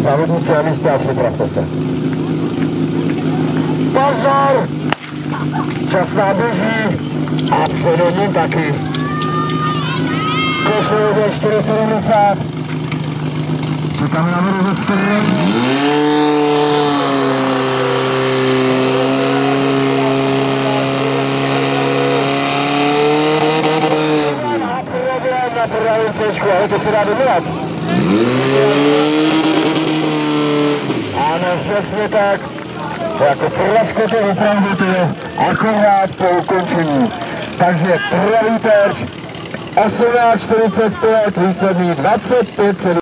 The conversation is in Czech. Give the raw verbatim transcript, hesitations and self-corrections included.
závodníci a místa a připravte se. Pozor! Čas náběží a přede ním taky. Košel je čtyři sedmdesát. Čekáme na vodu ze strany. Na prvním cečku, ale to se dá dovolat. Ano, přesně tak. Jako praskote opravdu to je akorát po ukončení. Takže pravý terč osmnáct čtyřicet pět, výsledný dvacet pět.